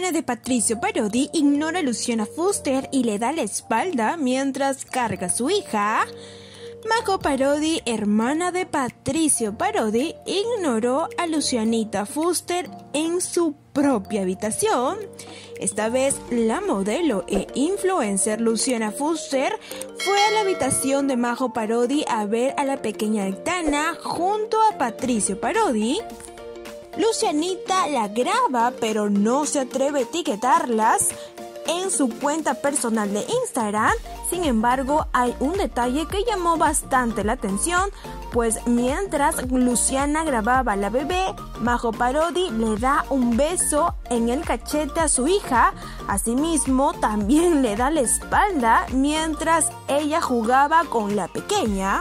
Luciana de Patricio Parodi ignora a Luciana Fuster y le da la espalda mientras carga a su hija. Majo Parodi, hermana de Patricio Parodi, ignoró a Lucianita Fuster en su propia habitación. Esta vez, la modelo e influencer Luciana Fuster fue a la habitación de Majo Parodi a ver a la pequeña Aitana junto a Patricio Parodi. Lucianita la graba, pero no se atreve a etiquetarlas en su cuenta personal de Instagram. Sin embargo, hay un detalle que llamó bastante la atención, pues mientras Luciana grababa a la bebé, Majo Parodi le da un beso en el cachete a su hija. Asimismo, también le da la espalda mientras ella jugaba con la pequeña.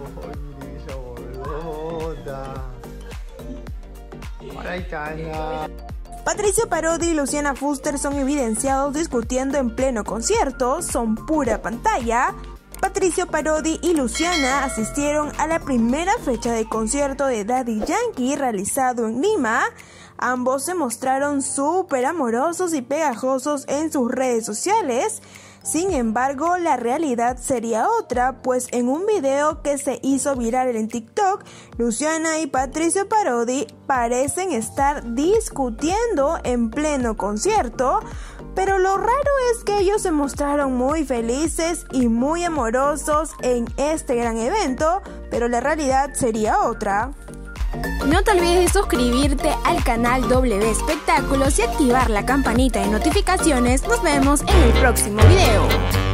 Patricio Parodi y Luciana Fuster son evidenciados discutiendo en pleno concierto, son pura pantalla. Patricio Parodi y Luciana asistieron a la primera fecha de concierto de Daddy Yankee realizado en Lima. Ambos se mostraron súper amorosos y pegajosos en sus redes sociales. Sin embargo, la realidad sería otra, pues en un video que se hizo viral en TikTok, Luciana y Patricio Parodi parecen estar discutiendo en pleno concierto, pero lo raro es que ellos se mostraron muy felices y muy amorosos en este gran evento, pero la realidad sería otra. No te olvides de suscribirte al canal W Espectáculos y activar la campanita de notificaciones. Nos vemos en el próximo video.